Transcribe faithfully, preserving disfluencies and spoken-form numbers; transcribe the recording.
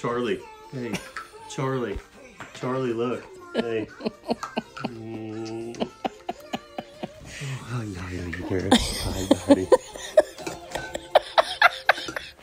Charlie. Hey, Charlie. Charlie, look. Hey. Mm. Oh, hi, buddy. Hi, buddy.